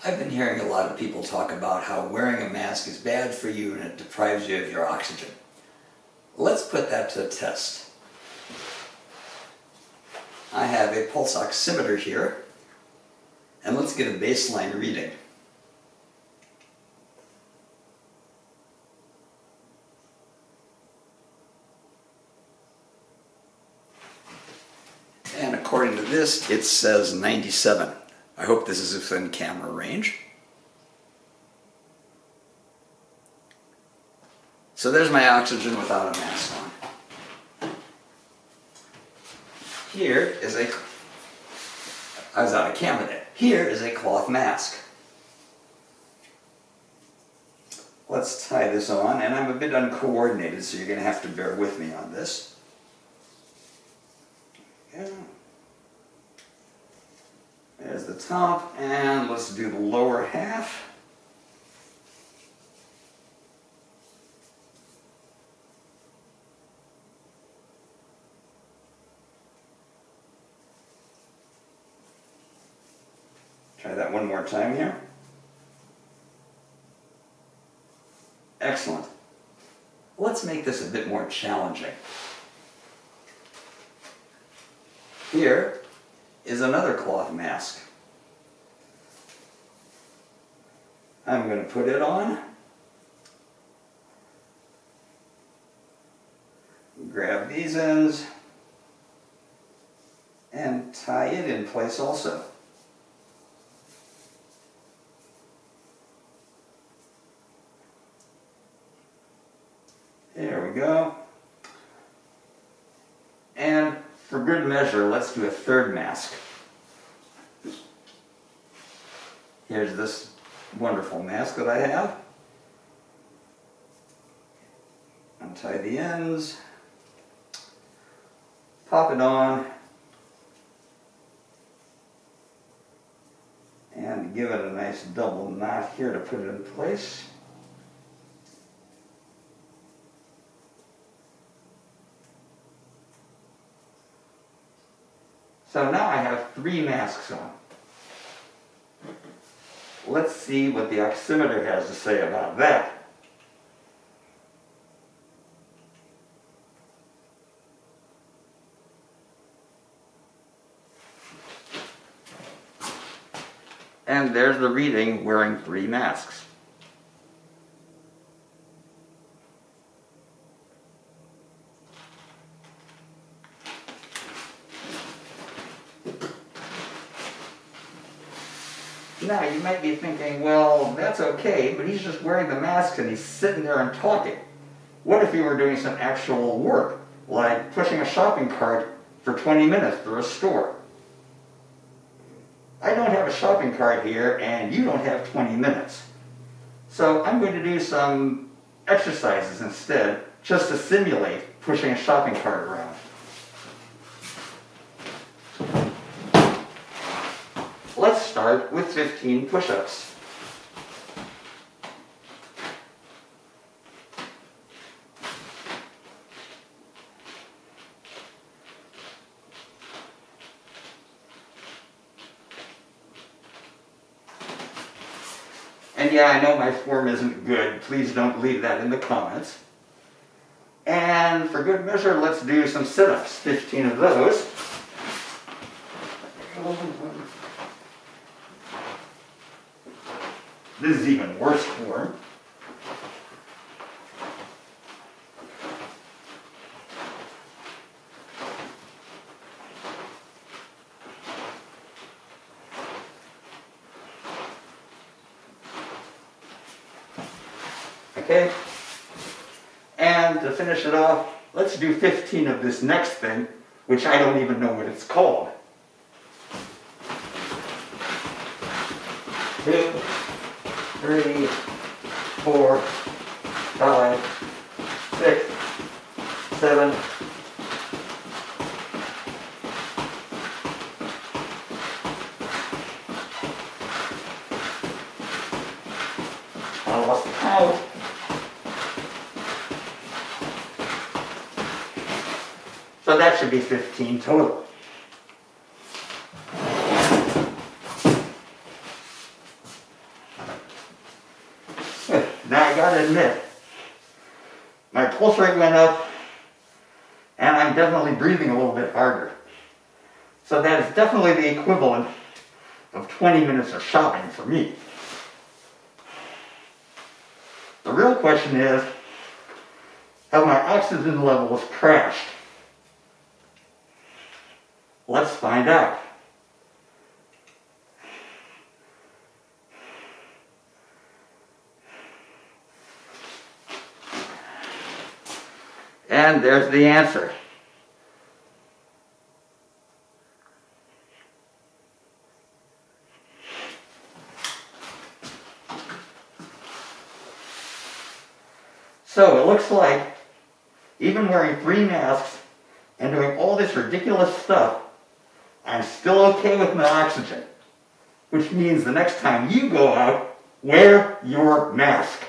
I've been hearing a lot of people talk about how wearing a mask is bad for you and it deprives you of your oxygen. Let's put that to the test. I have a pulse oximeter here, and let's get a baseline reading. And according to this, it says 97. I hope this is within camera range. So there's my oxygen without a mask on. Here is I was out of camera there. Here is a cloth mask. Let's tie this on, and I'm a bit uncoordinated, so you're going to have to bear with me on this. Yeah. There's the top, and let's do the lower half. Try that one more time here. Excellent. Let's make this a bit more challenging. Here is another cloth mask. I'm going to put it on. Grab these ends and tie it in place also. There we go. And for good measure, let's do a third mask. Here's this wonderful mask that I have. Untie the ends, pop it on, and give it a nice double knot here to put it in place. So now I have 3 masks on. Let's see what the oximeter has to say about that. And there's the reading wearing 3 masks. Now, you might be thinking, well, that's okay, but he's just wearing the mask and he's sitting there and talking. What if he were doing some actual work, like pushing a shopping cart for 20 minutes through a store? I don't have a shopping cart here, and you don't have 20 minutes. So I'm going to do some exercises instead, just to simulate pushing a shopping cart around. Let's start with 15 push-ups. And yeah, I know my form isn't good. Please don't leave that in the comments. And for good measure, let's do some sit-ups, 15 of those. This is even worse form. Okay, and to finish it off, let's do 15 of this next thing, which I don't even know what it's called. 2, 3, 4, 5, 6, 7, 8. I lost count. So that should be 15 total. pulse rate went up, and I'm definitely breathing a little bit harder. So that is definitely the equivalent of 20 minutes of shopping for me. The real question is, have my oxygen levels crashed? Let's find out. And there's the answer. So it looks like even wearing 3 masks and doing all this ridiculous stuff, I'm still okay with my oxygen. Which means the next time you go out, wear your mask.